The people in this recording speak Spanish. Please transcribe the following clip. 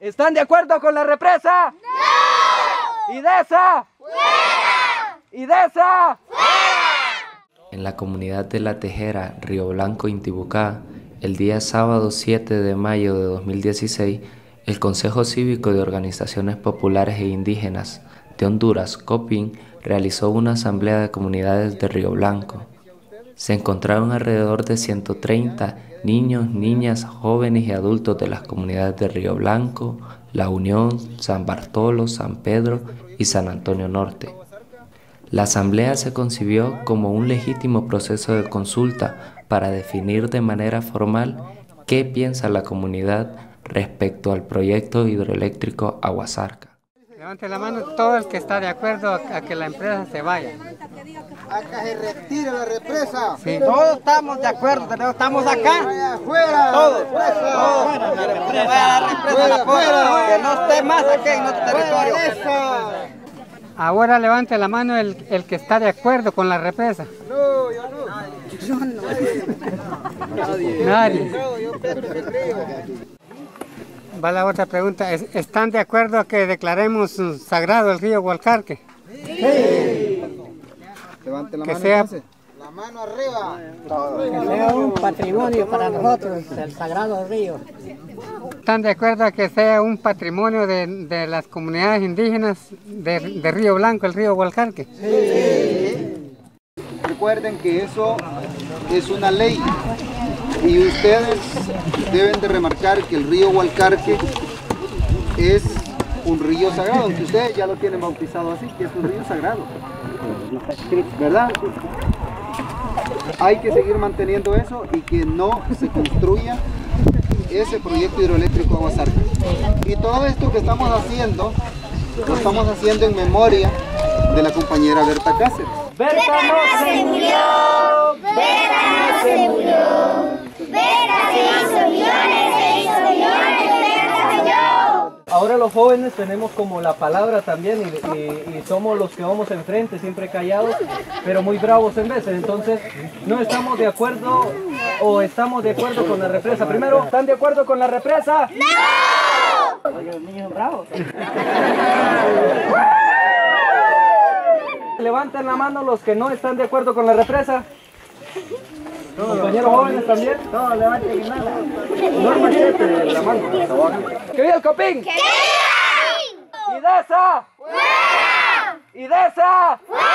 ¿Están de acuerdo con la represa? ¡No! ¿IDESA? ¡Fuera! ¿IDESA? ¡Fuera! En la comunidad de La Tejera, Río Blanco, Intibucá, el día sábado 7 de mayo de 2016, el Consejo Cívico de Organizaciones Populares e Indígenas de Honduras, COPIN, realizó una asamblea de comunidades de Río Blanco. Se encontraron alrededor de 130 niños, niñas, jóvenes y adultos de las comunidades de Río Blanco, La Unión, San Bartolo, San Pedro y San Antonio Norte. La asamblea se concibió como un legítimo proceso de consulta para definir de manera formal qué piensa la comunidad respecto al proyecto hidroeléctrico Aguasarca. Levante la mano todo el que está de acuerdo a que la empresa se vaya. A que se retire la represa. Sí. Todos estamos de acuerdo, estamos acá. ¡Fuera! Todos. ¡Fuera! ¡Fuera! Que no esté más aquí en nuestro territorio. Ahora levante la mano el que está de acuerdo con la represa. No, yo no. Yo no. Nadie. Va la otra pregunta. ¿Están de acuerdo a que declaremos sagrado el río Hualcarque? Sí. Levante la que mano. Sea, entonces. La mano arriba. Que sea un patrimonio para nosotros, el sagrado río. ¿Están de acuerdo a que sea un patrimonio de las comunidades indígenas de Río Blanco, el río Hualcarque? Sí. Recuerden que eso es una ley y ustedes deben de remarcar que el río Hualcarque es un río sagrado, aunque ustedes ya lo tienen bautizado así, que es un río sagrado, ¿verdad? Hay que seguir manteniendo eso y que no se construya ese proyecto hidroeléctrico Aguasarca. Y todo esto que estamos haciendo, lo estamos haciendo en memoria de la compañera Berta Cáceres. ¡Berta no se murió! ¡Berta no se murió! ¡Berta se hizo millones, Berta yo! Ahora los jóvenes tenemos como la palabra también y somos los que vamos enfrente, siempre callados, pero muy bravos en veces. Entonces, no estamos de acuerdo o estamos de acuerdo con la represa. Primero, ¿están de acuerdo con la represa? ¡No! Oye, los niños bravos. Levanten la mano los que no están de acuerdo con la represa. Compañeros jóvenes también. Todos levanten la mano. No el machete, la mano. ¡Que viva el COPIN! ¡Que viva! ¡IDESA! ¡Fuera! ¡IDESA! ¡Fuera!